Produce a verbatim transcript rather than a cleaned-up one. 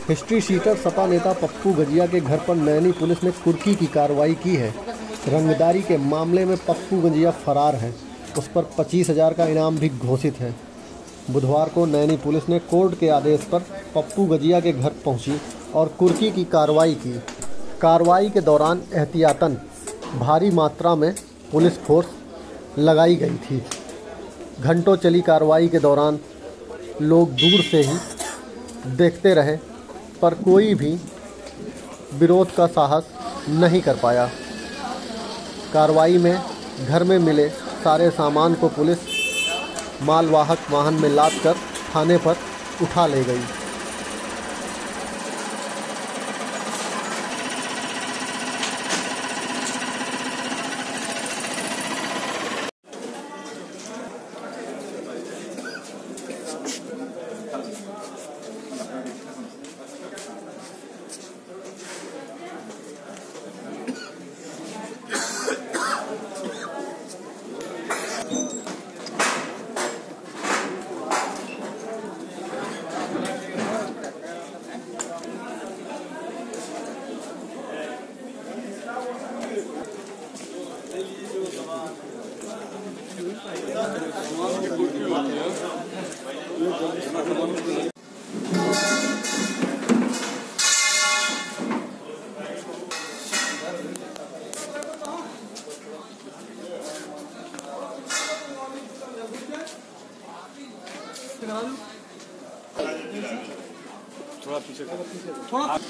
History sheeter Sapa नेता पप्पू गजिया के घर पर नैनी पुलिस ने कुर्की की कार्रवाई की है। रंगदारी के मामले में पप्पू गजिया फरार है। उस पर पच्चीस हजार का इनाम भी घोषित है। बुधवार को नैनी पुलिस ने कोर्ट के आदेश पर पप्पू गजिया के घर पहुंची और कुर्की की कार्रवाई की। कार्रवाई के दौरान एहतियातन भारी मात्रा में पुलिस फोर्स लगाई गई थी। घंटों चली कार्रवाई के दौरान लोग दूर से ही देखते रहे, पर कोई भी विरोध का साहस नहीं कर पाया। कार्रवाई में घर में मिले सारे सामान को पुलिस मालवाहक वाहन में लाद कर थाने पर उठा ले गई। थोड़ा पीछे थोड़ा